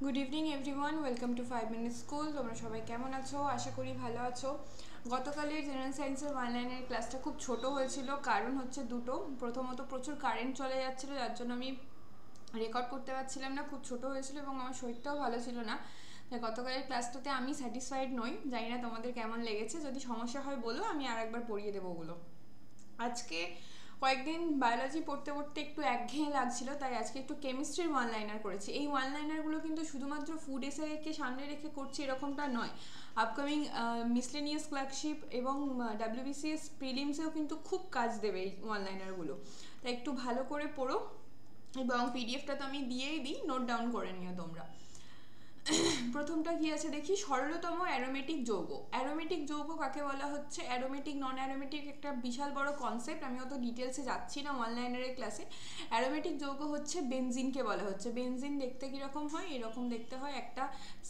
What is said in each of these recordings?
Good evening everyone, welcome to 5 minute school. তোমরা সবাই কেমন আছো? আশা করি ভালো আছো। গতকালের জেনারেল সায়েন্সের ওয়ান লাইনের ক্লাসটা খুব ছোট হয়েছিল, কারণ হচ্ছে দুটো। প্রথমত প্রচুর কারেন্ট চলে যাচ্ছিলো, যার জন্য আমি রেকর্ড করতে পারছিলাম না, খুব ছোট হয়েছিল এবং আমার শরীরটাও ভালো ছিল না। তাই গতকালের ক্লাসটাতে আমি স্যাটিসফাইড নই। জানি না তোমাদের কেমন লেগেছে, যদি সমস্যা হয় বলো, আমি আর একবার পড়িয়ে দেবো ওগুলো। আজকে কয়েকদিন বায়োলজি পড়তে পড়তে একটু একঘেয়ে লাগছিল, তাই আজকে একটু কেমিস্ট্রির ওয়ান লাইনার করেছি। এই ওয়ান লাইনারগুলো কিন্তু শুধুমাত্র ফুড এসআইকে সামনে রেখে করছি এরকমটা নয়। আপকামিং মিসলেনিয়াস ক্লার্কশিপ এবং ডাব্লিউবিসিএস প্রিলিমসেও কিন্তু খুব কাজ দেবে এই ওয়ান লাইনারগুলো। তাই একটু ভালো করে পড়ো, এবং পিডিএফটা তো আমি দিয়েই দিই, নোট ডাউন করে নিও তোমরা। প্রথমটা কি আছে দেখি, সরলতম অ্যারোমেটিক যৌগ। অ্যারোমেটিক যৌগ কাকে বলা হচ্ছে? অ্যারোমেটিক নন অ্যারোমেটিক একটা বিশাল বড় কনসেপ্ট, আমি অত ডিটেলসে যাচ্ছি না ওয়ান লাইনারের ক্লাসে। অ্যারোমেটিক যৌগ হচ্ছে বেনজিনকে বলা হচ্ছে। বেনজিন দেখতে কীরকম হয়? এরকম দেখতে হয়, একটা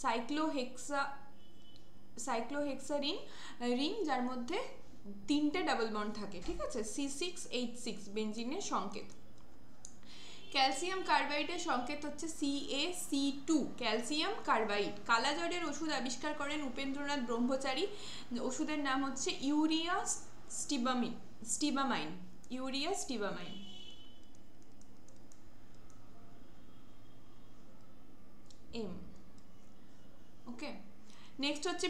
সাইক্লোহেক্সারিন রিং, যার মধ্যে 3টে ডাবল বন্ড থাকে, ঠিক আছে? C6H6 বেনজিনের সংকেত। ক্যালসিয়াম কার্বাইডের সংকেত হচ্ছে CaC2, ক্যালসিয়াম কার্বাইড। কালাজ্বরের ওষুধ আবিষ্কার করেন উপেন্দ্রনাথ ব্রহ্মচারী। ওষুধের নাম হচ্ছে ইউরিয়া স্টিবামাইন। ওকে, নেক্সট হচ্ছে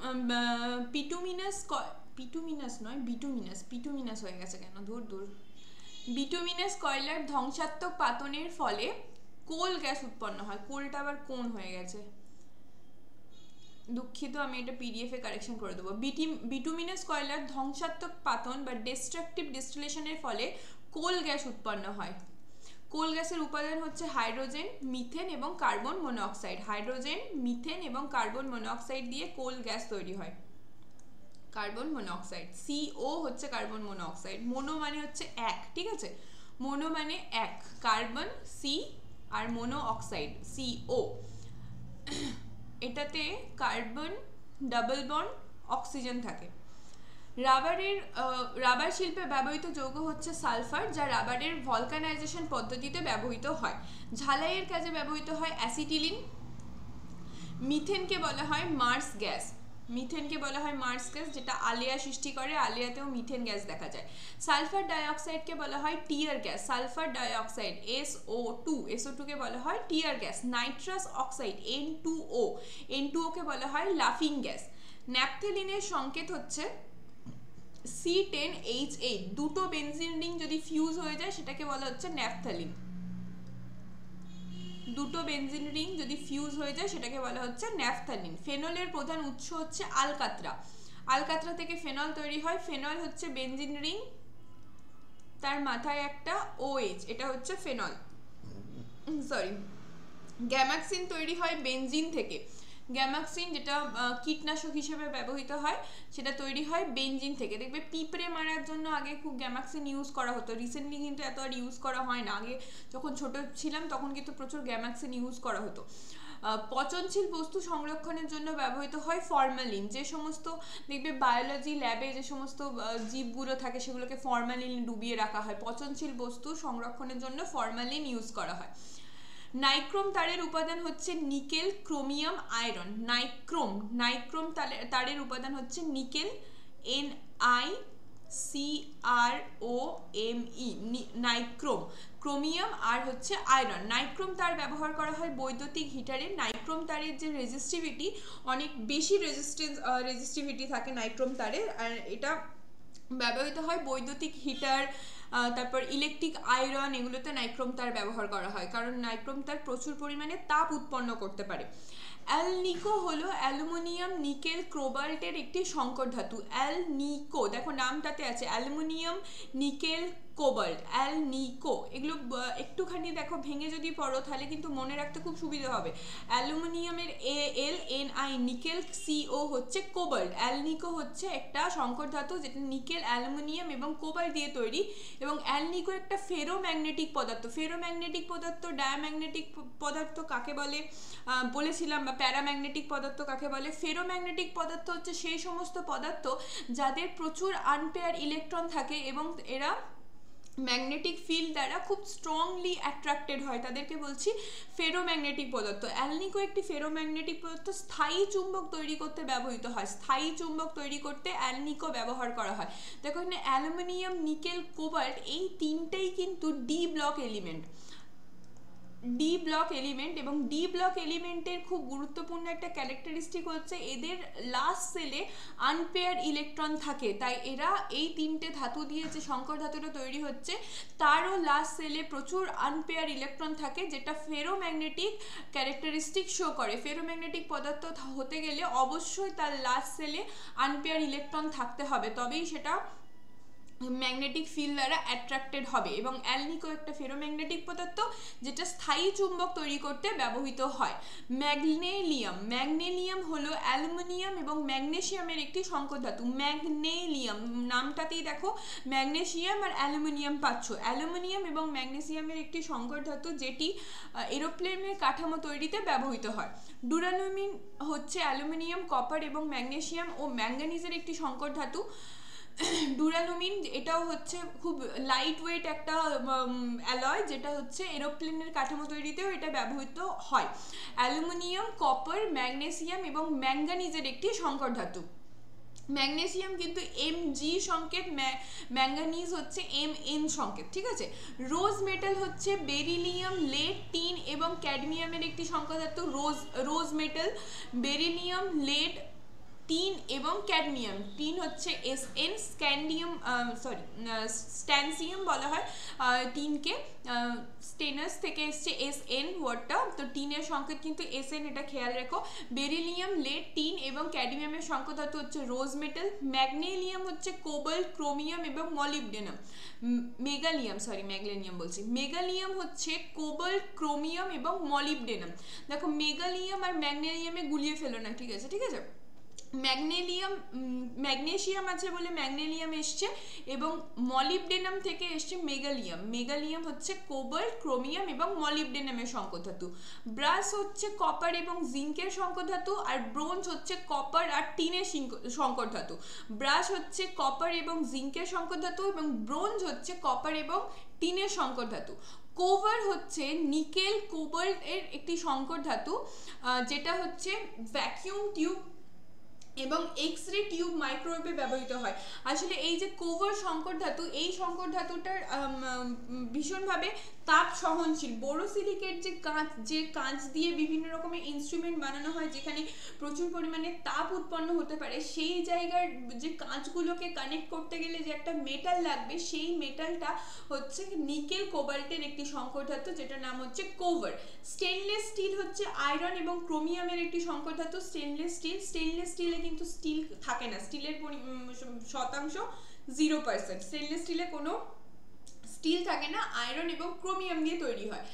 পিটুমিনাস হয়ে গেছে কেন, দূর। বিটুমিনাস কয়লার ধ্বংসাত্মক পাতনের ফলে কোল গ্যাস উৎপন্ন হয়। কোলটা আবার কোন হয়ে গেছে, দুঃখিত, আমি এটা পিডিএফে কারেকশন করে দেবো। বিটুমিনাস কয়লার ধ্বংসাত্মক পাতন বা ডিস্ট্রাকটিভ ডিস্টিলেশনের ফলে কোল গ্যাস উৎপন্ন হয়। কোল গ্যাসের উপাদান হচ্ছে হাইড্রোজেন, মিথেন এবং কার্বন মনোঅক্সাইড। হাইড্রোজেন, মিথেন এবং কার্বন মনোঅক্সাইড দিয়ে কোল গ্যাস তৈরি হয়। কার্বন মনোঅক্সাইড, CO হচ্ছে কার্বন মনোঅক্সাইড। মোনো মানে হচ্ছে এক, ঠিক আছে? মোনো মানে এক, কার্বন C আর মোনো অক্সাইড CO। এটাতে কার্বন ডাবল বন্ড অক্সিজেন থাকে। রাবার শিল্পে ব্যবহৃত যৌগ হচ্ছে সালফার, যা রাবারের ভলকানাইজেশন পদ্ধতিতে ব্যবহৃত হয়। ঝালাইয়ের কাজে ব্যবহৃত হয় অ্যাসিটিলিন। মিথেনকে বলা হয় মার্স গ্যাস। যেটা আলেয়া সৃষ্টি করে, আলেয়াতেও মিথেন গ্যাস দেখা যায়। সালফার ডাইঅক্সাইডকে বলা হয় tear gas. Sulphur dioxide SO2 কে বলা হয় tear gas. Nitrous oxide N2O কে বলা হয় লাফিং গ্যাস। ন্যাপথেলিনের সংকেত হচ্ছে C10H8। দুটো বেনজিন রিং যদি ফিউজ হয়ে যায় সেটাকে বলা হচ্ছে ন্যাপথেলিন। ফেনলের প্রধান উৎস হচ্ছে আলকাত্রা থেকে ফেনল তৈরি হয়। ফেনল হচ্ছে বেনজিন রিং, তার মাথায় একটা OH, এটা হচ্ছে ফেনল। গ্যামাক্সিন তৈরি হয় বেনজিন থেকে। গ্যামাক্সিন যেটা কীটনাশক হিসেবে ব্যবহৃত হয়, সেটা তৈরি হয় বেনজিন থেকে। দেখবে পিঁপড়ে মারার জন্য আগে খুব গ্যামাক্সিন ইউজ করা হতো, রিসেন্টলি কিন্তু এত আর ইউজ করা হয় না। আগে যখন ছোট ছিলাম তখন কিন্তু প্রচুর গ্যামাক্সিন ইউজ করা হতো। পচনশীল বস্তু সংরক্ষণের জন্য ব্যবহৃত হয় ফরমালিন। যে সমস্ত দেখবে বায়োলজি ল্যাবে যে সমস্ত জীবগুলো থাকে সেগুলোকে ফরমালিন ডুবিয়ে রাখা হয়। পচনশীল বস্তু সংরক্ষণের জন্য ফরমালিন ইউজ করা হয়। নাইক্রোম তারের উপাদান হচ্ছে নিকেল, ক্রোমিয়াম, আয়রন। নাইক্রোম তারের উপাদান হচ্ছে নিকেল, NiCrOme, নাইক্রোম। ক্রোমিয়াম আর হচ্ছে আয়রন। নাইক্রোম তার ব্যবহার করা হয় বৈদ্যুতিক হিটারে। নাইক্রোম তারের যে রেজিস্টিভিটি, অনেক বেশি রেজিস্টিভিটি থাকে নাইক্রোম তারের, আর এটা ব্যবহৃত হয় বৈদ্যুতিক হিটার, তারপর ইলেকট্রিক আয়রন, এগুলোতে নাইক্রোম তার ব্যবহার করা হয়, কারণ নাইক্রোম তার প্রচুর পরিমাণে তাপ উৎপন্ন করতে পারে। অ্যালনিকো হলো অ্যালুমিনিয়াম নিকেল কোবাল্টের একটি সংকর ধাতু। অ্যালনিকো, দেখো নামটাতে আছে অ্যালুমিনিয়াম নিকেল কোবাল্ট, অ্যালনিকো। এগুলো একটুখানি দেখো ভেঙে যদি পড়ো তাহলে কিন্তু মনে রাখতে খুব সুবিধা হবে। অ্যালুমিনিয়ামের AlNi, নিকেল CO হচ্ছে কোবাল্ট। অ্যালনিকো হচ্ছে একটা সংকর ধাতু যেটা নিকেল, অ্যালুমিনিয়াম এবং কোবাল্ট দিয়ে তৈরি, এবং অ্যালনিকো একটা ফেরোম্যাগনেটিক পদার্থ। ডায়াম্যাগনেটিক পদার্থ কাকে বলে বলেছিলাম, বা প্যারাম্যাগনেটিক পদার্থ কাকে বলে? ফেরোম্যাগনেটিক পদার্থ হচ্ছে সেই সমস্ত পদার্থ যাদের প্রচুর আনপেয়ার ইলেকট্রন থাকে এবং এরা ম্যাগনেটিক ফিল্ড দ্বারা খুব স্ট্রংলি অ্যাট্রাক্টেড হয়, তাদেরকে বলছি ফেরোম্যাগনেটিক পদার্থ। অ্যালনিকো একটি ফেরোম্যাগনেটিক পদার্থ, স্থায়ী চুম্বক তৈরি করতে ব্যবহৃত হয়। স্থায়ী চুম্বক তৈরি করতে অ্যালনিকো ব্যবহার করা হয়। দেখো এখানে অ্যালুমিনিয়াম, নিকেল, কোবাল্ট এই তিনটেই কিন্তু D block element. D block element, এবং ডি ব্লক এলিমেন্টের খুব গুরুত্বপূর্ণ একটা ক্যারেক্টারিস্টিক হচ্ছে এদের লাস্ট সেলে আনপেয়ার ইলেকট্রন থাকে। তাই এরা এই তিনটে ধাতু দিয়ে যে সংকর ধাতুটা তৈরি হচ্ছে তারও লাস্ট সেলে প্রচুর আনপেয়ার ইলেকট্রন থাকে, যেটা ফেরোম্যাগনেটিক ক্যারেক্টারিস্টিক শো করে। ফেরোম্যাগনেটিক পদার্থ হতে গেলে অবশ্যই তার লাস্ট সেলে আনপেয়ার ইলেকট্রন থাকতে হবে, তবেই সেটা ম্যাগনেটিক ফিল্ড দ্বারা অ্যাট্রাক্টেড হবে। এবং অ্যালনিকো একটা ফেরোম্যাগনেটিক পদার্থ যেটা স্থায়ী চুম্বক তৈরি করতে ব্যবহৃত হয়। ম্যাগনেলিয়াম, ম্যাগনেলিয়াম হলো অ্যালুমিনিয়াম এবং ম্যাগনেসিয়ামের একটি সংকর ধাতু। ম্যাগনেলিয়াম নামটাতেই দেখো ম্যাগনেসিয়াম আর অ্যালুমিনিয়াম পাচ্ছ। অ্যালুমিনিয়াম এবং ম্যাগনেসিয়ামের একটি সংকর ধাতু যেটি এরোপ্লেনের কাঠামো তৈরিতে ব্যবহৃত হয়। ডুরালুমিন হচ্ছে অ্যালুমিনিয়াম, কপার এবং ম্যাগনেসিয়াম ও ম্যাঙ্গানিজের একটি সংকর ধাতু। ডুরালুমিন এটাও হচ্ছে খুব লাইট ওয়েট একটা অ্যালয়, যেটা হচ্ছে এরোপ্লেনের কাঠামো তৈরিতেও এটা ব্যবহৃত হয়। অ্যালুমিনিয়াম, কপার, ম্যাগনেসিয়াম এবং ম্যাঙ্গানিজের একটি সংকর ধাতু। ম্যাগনেসিয়াম কিন্তু Mg সংকেত, ম্যাঙ্গানিজ হচ্ছে Mn সংকেত, ঠিক আছে। রোজ মেটাল হচ্ছে বেরিলিয়াম, লেড, টিন এবং ক্যাডমিয়ামের একটি সংকর ধাতু। Rose metal, beryllium, lead, tin এবং ক্যাডমিয়াম। টিন হচ্ছে Sn, স্ট্যান্সিয়াম বলা হয় টিনকে, স্টেনাস থেকে এসছে Sn ওয়ার্ডটা, তো টিনের সংকেত কিন্তু Sn, এটা খেয়াল রেখো। বেরিলিয়াম, লেড, টিন এবং ক্যাডমিয়ামের সংকেত ধাতু হচ্ছে রোজ মেটাল। ম্যাগনেলিয়াম হচ্ছে কোবাল্ট, ক্রোমিয়াম এবং মলিবডেনাম। মেগালিয়াম হচ্ছে কোবাল্ট, ক্রোমিয়াম এবং মলিবডেনাম। দেখো মেগালিয়াম আর ম্যাগনেলিয়ামে গুলিয়ে ফেলো না, ঠিক আছে, ঠিক আছে। ম্যাগনেসিয়াম আছে বলে ম্যাগনেলিয়াম এসছে, এবং মলিবডেনাম থেকে এসছে মেগালিয়াম। মেগালিয়াম হচ্ছে কোবাল্ট, ক্রোমিয়াম এবং মলিবডেনামের সংকর ধাতু। ব্রাস হচ্ছে কপার এবং জিঙ্কের সংকর ধাতু, আর ব্রোঞ্জ হচ্ছে কপার আর টিনের সংকর ধাতু। ব্রাস হচ্ছে কপার এবং জিঙ্কের সংকর ধাতু, এবং ব্রোঞ্জ হচ্ছে কপার এবং টিনের সংকর ধাতু। কোভার হচ্ছে নিকেল, কোবাল্ট এর একটি সংকর ধাতু, যেটা হচ্ছে ভ্যাকিউম টিউব এবং এক্স-রে টিউব মাইক্রোওয়েভে ব্যবহৃত হয়। আসলে এই যে কোভার সংকর ধাতু, এই সংকর ধাতুটার ভীষণভাবে তাপ সহনশীল। বোরোসিলিকেট যে কাঁচ দিয়ে বিভিন্ন রকমের ইনস্ট্রুমেন্ট বানানো হয় যেখানে প্রচুর পরিমাণে তাপ উৎপন্ন হতে পারে, সেই জায়গার যে কাঁচগুলোকে কানেক্ট করতে গেলে যে একটা মেটাল লাগবে, সেই মেটালটা হচ্ছে নিকেল কোবাল্টের একটি সংকর ধাতু, যেটার নাম হচ্ছে কোভার। স্টেনলেস স্টিল হচ্ছে আয়রন এবং ক্রোমিয়ামের একটি সংকর ধাতু। স্টেনলেস স্টিলে কিন্তু স্টিল থাকে না, স্টিলের শতাংশ 0%। স্টেনলেস স্টিলে কোনো স্টিল থাকে না, আয়রন এবং ক্রোমিয়াম দিয়ে তৈরি হয়।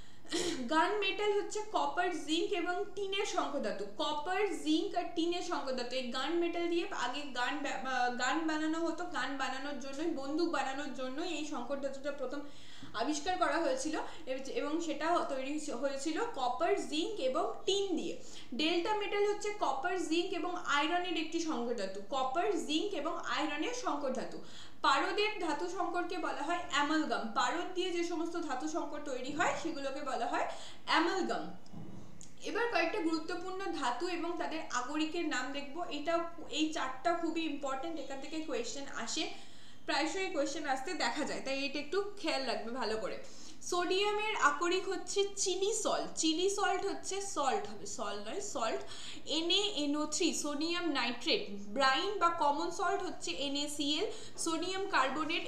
গান মেটাল হচ্ছে কপার, জিঙ্ক এবং টিনের সংকর ধাতু। কপার, জিঙ্ক আর টিনের সংকর ধাতু। এই গান মেটাল দিয়ে আগে গান বানানো হতো, গান বানানোর জন্য, বন্দুক বানানোর জন্য এই সংকর ধাতুটা প্রথম আবিষ্কার করা হয়েছিল, এবং সেটা তৈরি হয়েছিল কপার, জিঙ্ক এবং টিন দিয়ে। ডেল্টা মেটাল হচ্ছে কপার, জিঙ্ক এবং আয়রনের একটি সংকর ধাতু। কপার, জিঙ্ক এবং আয়রনের সংকর ধাতু। পারদের ধাতু সংকরকে বলা হয় অ্যামালগাম। পারদ দিয়ে যে সমস্ত ধাতু সংকর তৈরি হয় সেগুলোকে বলা হয় অ্যামালগাম। এবার কয়েকটা গুরুত্বপূর্ণ ধাতু এবং তাদের আগরিকের নাম দেখবো। এই চারটা খুবই ইম্পর্টেন্ট, এখান থেকে কোয়েশ্চেন আসে, প্রায়শই কোয়েশ্চেন আসতে দেখা যায়, তাই এটা একটু খেয়াল রাখবে ভালো করে। সোডিয়ামের আকরিক হচ্ছে চিলি সল্ট। চিলি সল্ট হচ্ছে সল্ট হবে, সল্ট নয়, salt. NaNO3 sodium nitrate. Brine বা কমন সল্ট হচ্ছে NaCl। সোডিয়াম কার্বনেট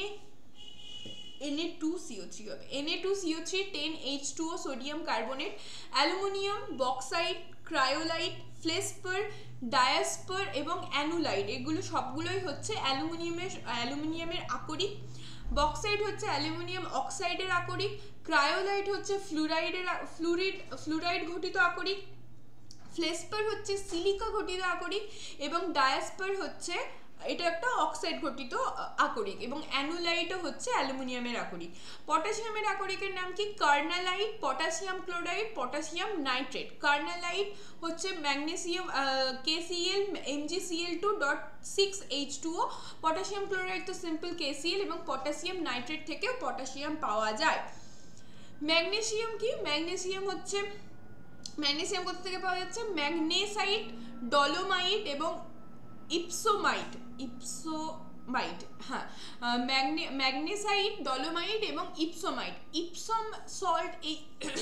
Na2CO3 হবে, Na2CO3 10H2O sodium carbonate. Aluminium, bauxite, cryolite, feldspar, diaspore এবং অ্যানুলাইট, এগুলো সবগুলোই হচ্ছে অ্যালুমিনিয়ামের আকরিক। বক্সাইট হচ্ছে অ্যালুমিনিয়াম অক্সাইডের আকরিক। ক্রায়োলাইট হচ্ছে ফ্লুরাইড ঘটিত আকরিক। ফ্লেসপার হচ্ছে সিলিকা ঘটিত আকরিক, এবং ডায়াসপার হচ্ছে এটা একটা অক্সাইড ঘটিত আকরিক, এবং অ্যানুলাইটও হচ্ছে অ্যালুমিনিয়ামের আকরিক। পটাশিয়ামের আকরিকের নাম কি? Carnallite, potassium chloride, potassium nitrate. Carnallite হচ্ছে magnesium KCl Mgcl2.6H2O, potassium chloride তো সিম্পল KCl, এবং পটাশিয়াম নাইট্রেট থেকেও পটাশিয়াম পাওয়া যায়। ম্যাগনেসিয়াম কি? ম্যাগনেসিয়াম হচ্ছে, ম্যাগনেসিয়াম কোথা থেকে পাওয়া যাচ্ছে? ম্যাগনেসাইট, ডলোমাইট এবং ইপসোমাইট। হ্যাঁ, ম্যাগনেসাইট, ডলোমাইট এবং ইপসোমাইট। ইপসম সল্ট, এই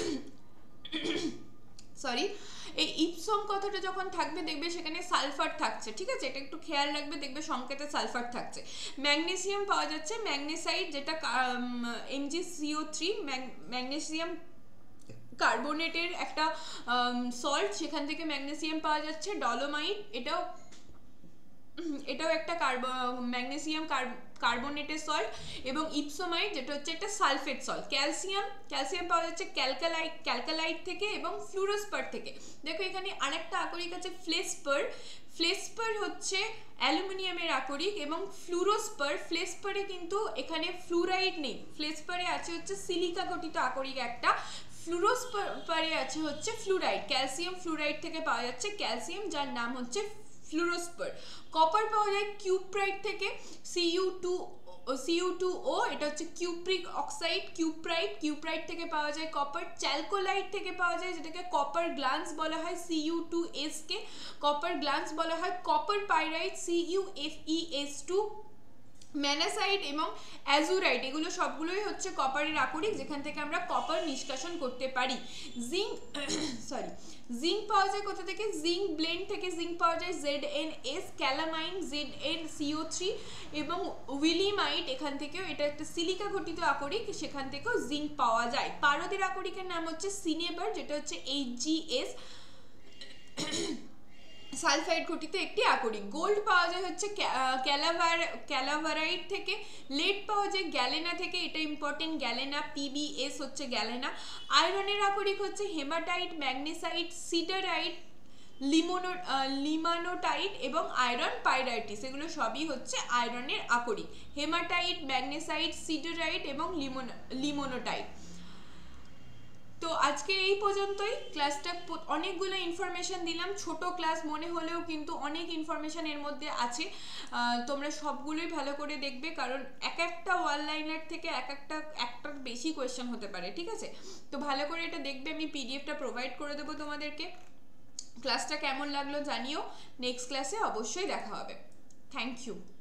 সরি, এই ইপসম কথাটা যখন থাকবে দেখবে সেখানে সালফার থাকছে, ঠিক আছে? এটা একটু খেয়াল রাখবে, দেখবে সংকেতে সালফার থাকছে। ম্যাগনেসিয়াম পাওয়া যাচ্ছে ম্যাগনেসাইট, যেটা MgCO3, ম্যাগনেসিয়াম কার্বনেটের একটা সল্ট, সেখান থেকে ম্যাগনেসিয়াম পাওয়া যাচ্ছে। ডলোমাইট, এটাও একটা ম্যাগনেসিয়াম কার্বনেটের সল্ট, এবং ইপসোমাইট যেটা হচ্ছে একটা সালফেট সল্ট। ক্যালসিয়াম পাওয়া যাচ্ছে ক্যালকালাইট থেকে এবং ফ্লুরোস্পার থেকে। দেখো এখানে আরেকটা আকরিক আছে ফ্লেসপার হচ্ছে অ্যালুমিনিয়ামের আকরিক, এবং ফ্লেসপারে কিন্তু এখানে ফ্লুরাইড নেই, ফ্লেসপারে আছে হচ্ছে সিলিকা ঘটিত আকরিক একটা, ফ্লুরোস্পারে আছে হচ্ছে ফ্লুরাইড। ক্যালসিয়াম ফ্লুরাইড থেকে পাওয়া যাচ্ছে ক্যালসিয়াম, যার নাম হচ্ছে ফ্লুরোস্পার। কপার পাওয়া যায় কিউপ্রাইট থেকে, Cu2O, এটা হচ্ছে কিউপ্রিক অক্সাইড, কিউপ্রাইট থেকে পাওয়া যায় কপার। চ্যালকোলাইট থেকে পাওয়া যায়, যেটাকে কপার গ্লান্স বলা হয়, Cu2S কে কপার গ্লান্স বলা হয়। Copper pyrite, CuFeS2। ম্যানাসাইট এবং অ্যাজুরাইট, এগুলো সবগুলোই হচ্ছে কপারের আকরিক, যেখান থেকে আমরা কপার নিষ্কাশন করতে পারি। জিঙ্ক পাওয়া যায় কোথা থেকে? জিঙ্ক ব্লেন্ড থেকে জিঙ্ক পাওয়া যায় ZnS, ক্যালামাইন ZnCO3, এবং উইলিমাইট, এখান থেকেও, এটা একটা সিলিকা ঘটিত আকরিক, সেখান থেকেও জিঙ্ক পাওয়া যায়। পারদের আকরিকের নাম হচ্ছে সিনেবার, যেটা হচ্ছে HgS, সালফাইড ঘটিত একটি আকরিক। গোল্ড পাওয়া যায় হচ্ছে ক্যালাভারাইট থেকে। লেড পাওয়া যায় গ্যালেনা থেকে, এটা ইম্পর্টেন্ট, গ্যালেনা, PbS হচ্ছে গ্যালেনা। আয়রনের আকরিক হচ্ছে হেমাটাইট, ম্যাগনেসাইট, সিডারাইট, লিমানোটাইট এবং আয়রন পাইরাইটিস, এগুলো সবই হচ্ছে আয়রনের আকরিক। হেমাটাইট, ম্যাগনেসাইট, সিডারাইট এবং লিমোনোটাইট। তো আজকে এই পর্যন্তই। ক্লাসটা অনেকগুলো ইনফরমেশন দিলাম, ছোট ক্লাস মনে হলেও কিন্তু অনেক ইনফরমেশন এর মধ্যে আছে। তোমরা সবগুলোই ভালো করে দেখবে, কারণ এক একটা ওয়ান লাইনার থেকে একটার বেশি কোয়েশ্চেন হতে পারে, ঠিক আছে? তো ভালো করে এটা দেখবে, আমি PDF-টা প্রোভাইড করে দেবো তোমাদেরকে। ক্লাসটা কেমন লাগলো জানিও, নেক্সট ক্লাসে অবশ্যই দেখা হবে। Thank you.